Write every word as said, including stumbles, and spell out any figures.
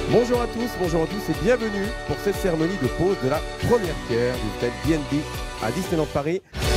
Bonjour à tous, bonjour à tous et bienvenue pour cette cérémonie de pose de la première pierre du hôtel B and B à Disneyland Paris.